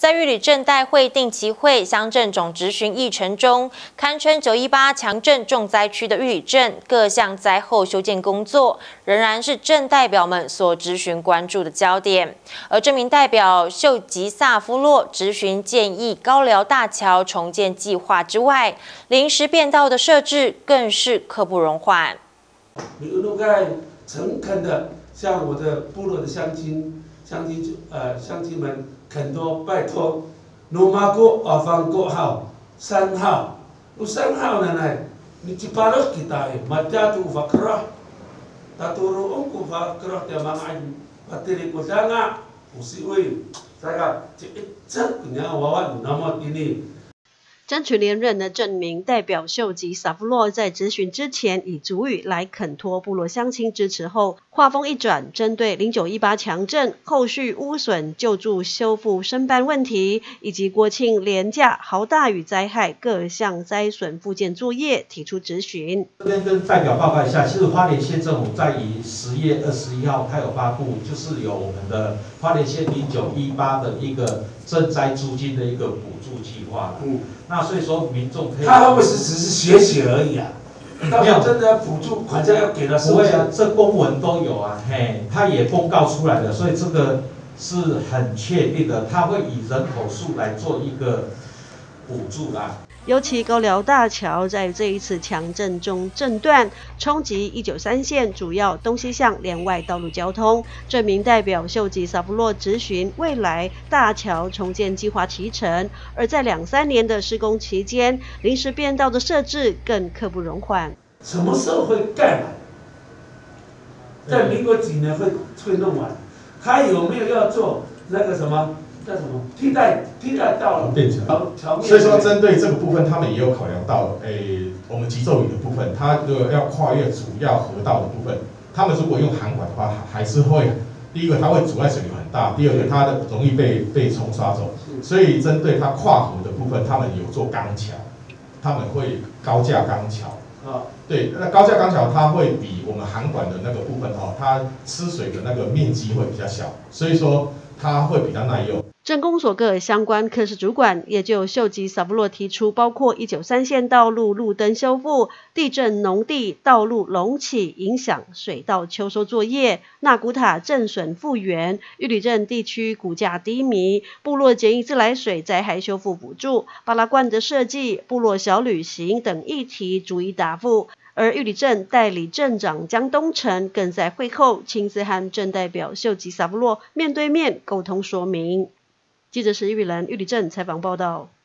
在玉里镇代会定期会乡镇总质询议程中，堪称918强震重灾区的玉里镇各项灾后修建工作，仍然是镇代表们所质询关注的焦点。而这名代表秀吉萨夫洛质询建议高寮大桥重建计划之外，临时便道的设置更是刻不容缓。 诚恳的向我的部落的乡亲们恳托拜托，罗马国阿方国号3号，有3号呢，你去巴罗kita mata tu fakrah， taturu ongku fakrah dia mangai patiri kodanga usiwi， saya cek punya wawan nama ini。 争取连任的镇民代表秀吉萨夫洛在质询之前以族语来恳托部落乡亲支持后，话锋一转，针对0918强震后续污损救助修复申办问题，以及国庆连假豪大雨灾害各项灾损复建作业提出质询。 这边跟代表报告一下，其实花莲县政府在于10月21号，它有发布，就是有我们的花莲县0918的一个赈灾租金的一个补助计划。那所以说民众可以， 他会不会只是学而已啊？到时候真的要补助款项要给他收钱， 这公文都有啊，嘿，他也公告出来的，所以这个是很确定的，他会以人口数来做一个补助啦。 尤其高寮大桥在这一次强震中震断，冲击193线主要东西向连外道路交通。这名代表秀吉萨夫洛质询未来大桥重建计划提成，而在2-3年的施工期间，临时便道的设置更刻不容缓。 什么时候会盖完？在民国几年会弄完？他有没有要做那个什么？叫什么替代道路便桥？所以说，针对这个部分，他们也有考量到，我们极昼雨的部分，它如果要跨越主要河道的部分，他们如果用涵管的话，还是会第一个它会阻碍水流很大，第二个它的容易被冲刷走。所以针对它跨河的部分，他们有做钢桥，他们会高架钢桥。对，那高架钢桥它会比我们涵管的那个部分它吃水的那个面积会比较小，所以说它会比较耐用。 镇公所各相关科室主管也就秀吉萨夫洛提出，包括193线道路路灯修复、地震农地道路隆起影响水稻秋收作业、纳古塔震损复原、玉里镇地区股价低迷、部落简易自来水灾害修复补助、巴拉罐的设计、部落小旅行等议题逐一答复。而玉里镇代理镇长江东成更在会后亲自和镇代表秀吉萨夫洛面对面沟通说明。记者石玉兰玉里镇采访报道。